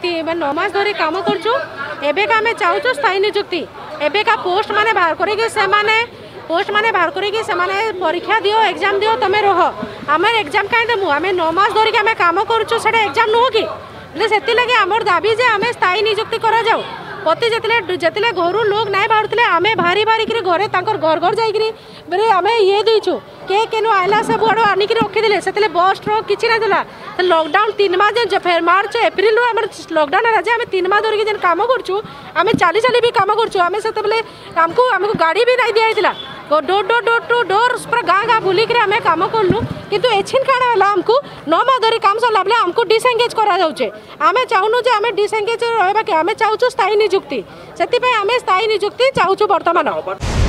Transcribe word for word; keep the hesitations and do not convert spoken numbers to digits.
नौ मास धरी काम करूँ एबेका आम चाहूँ स्थायी निजुक्ति एबेका पोस्ट माने बाहर करेंगे से माने पोस्ट माने बाहर करेंगे से माने परीक्षा दियो एग्जाम दियो तुम रह आम एग्जाम कहीं देमु आम नौ मास धरिक आम काम करूँ से एग्जाम नुह कि से लगे आमर दाबी जे आम स्थायी निजुक्ति करा जाऊ पति जिते जिते घर लोग ना बाहर आम भारी भारी घरे घर घर जाकि आम ये देचु के केनु आइला सब आड़ आनिक रखीदे से बस ट्रक किसी ना लॉकडाउन तीन मास फेर मार्च एप्रिल लॉकडाउन है आम तीन मास धरिक काम करूँ आम चली चली भी काम करूँ आम से आमको आमको गाड़ी भी नहीं दिखाई door door door to door पूरा गाँ गाँ बुलिक आम काम कलु कितु एछिन काण है आमको नौ मास धरी काम सरला बेले आमको डिसएंगेज करा जाउछे आम चाहूनु जे आम डिसएंगेज रहबा के आम चाहूछु स्थायी निजुक्ति से आम स्थायी निजुक्ति चाहूछु वर्तमान।